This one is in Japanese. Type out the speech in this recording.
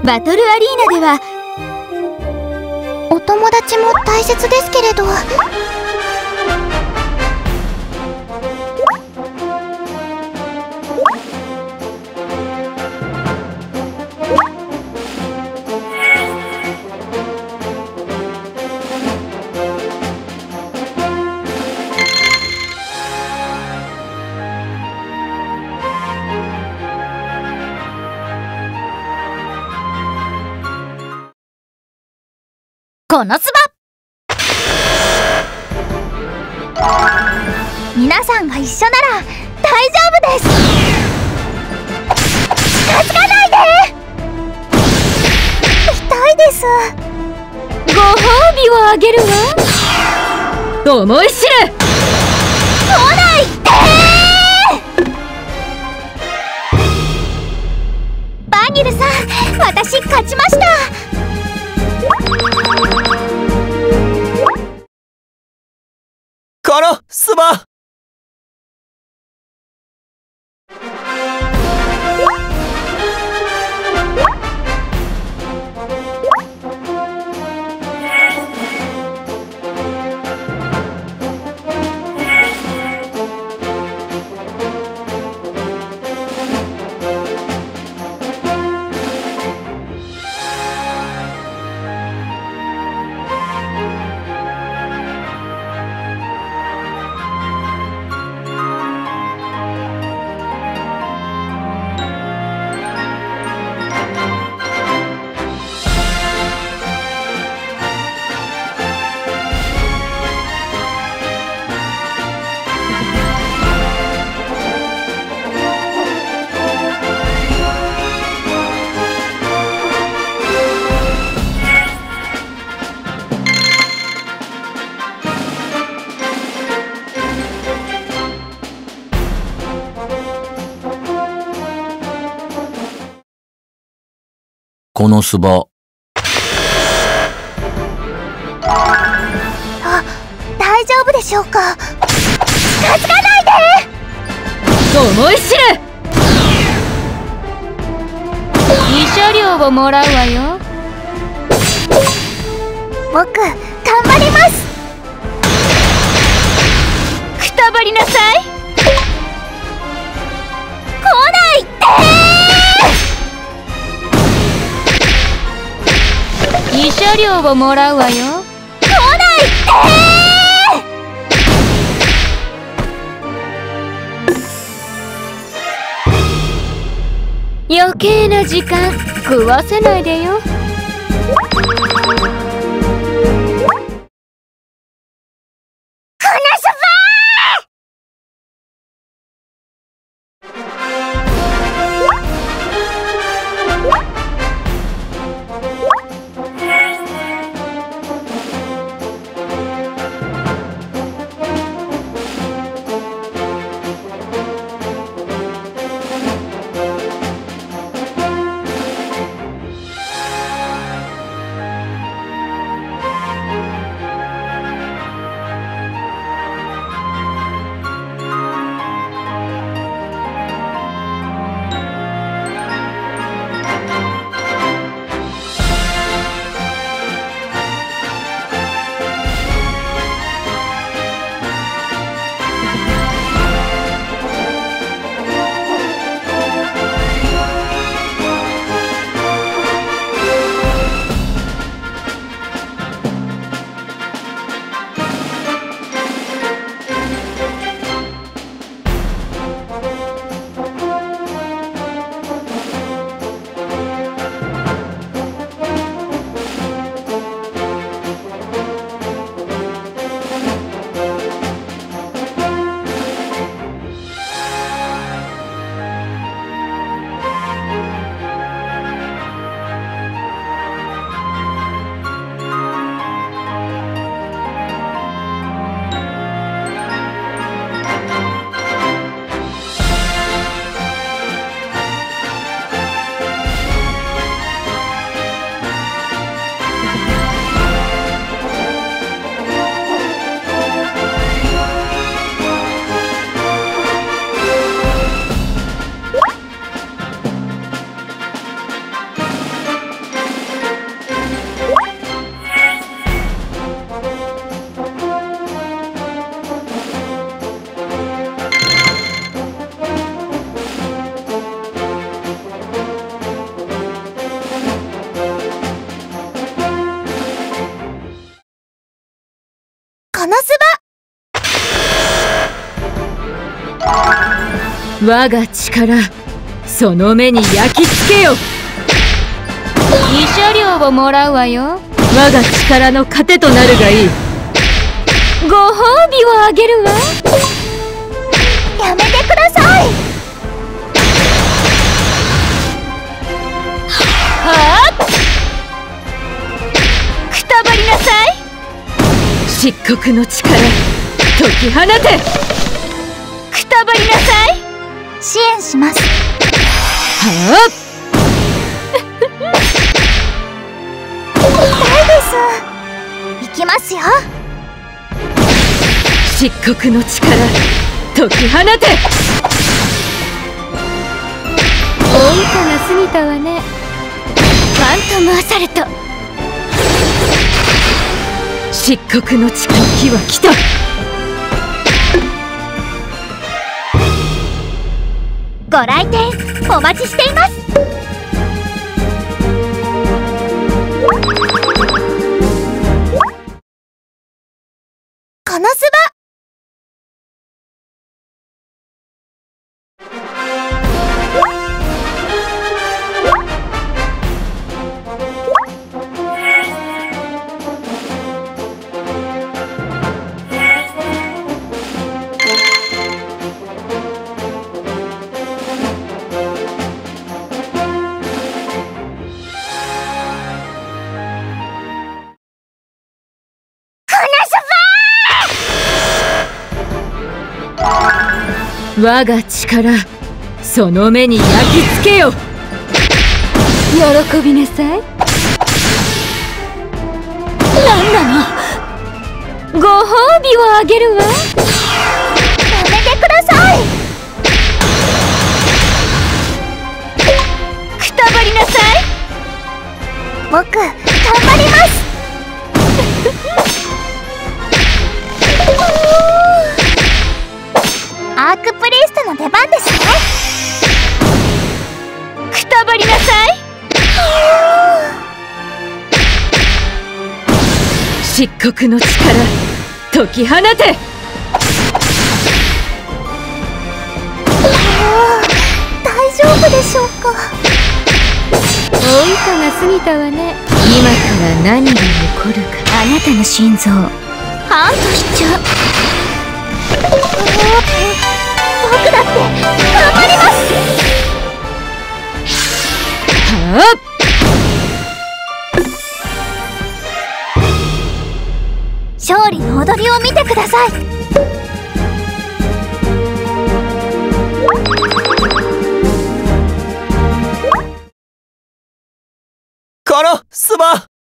バトルアリーナではお友達も大切ですけれど。 このつば、皆さんが一緒なら大丈夫です。近づかないで。痛いです。ご褒美をあげるわ。思い知る。来ないで。バニルさん、私勝ちました。 このスバ。このスバ。 大丈夫でしょうか。近づかないで。 思い知る。慰謝料をもらうわよ。 僕頑張ります。 くたばりなさい。来ないって。慰謝料をもらうわよ。来ないって。余計な時間食わせないでよ。 我が力その目に焼き付けよ。慰謝料をもらうわよ。我が力の糧となるがいい。ご褒美をあげるわ。 やめてください。 はあ、くたばりなさい。漆黒の力解き放て。くたばりなさい。 支援します。 はあ痛いです。行きますよ。 漆黒の力解き放て。おいかが過ぎたわね。ファントムアサルト。漆黒の力時は来た。 ご来店お待ちしています。このスバ。 我が力その目に焼き付けよ。喜びなさい。何なの。ご褒美をあげるわ。 やめてください。 くたばりなさい。 僕頑張ります。アークプリストの出番ですね。 くたばりなさい。漆黒の力解き放て。 大丈夫でしょうか。 おいかが過ぎたわね。今から何が起こるか。 あなたの心臓ハントしちゃう。僕だって頑張ります。 はあ、勝利の踊りを見てください。 このスバ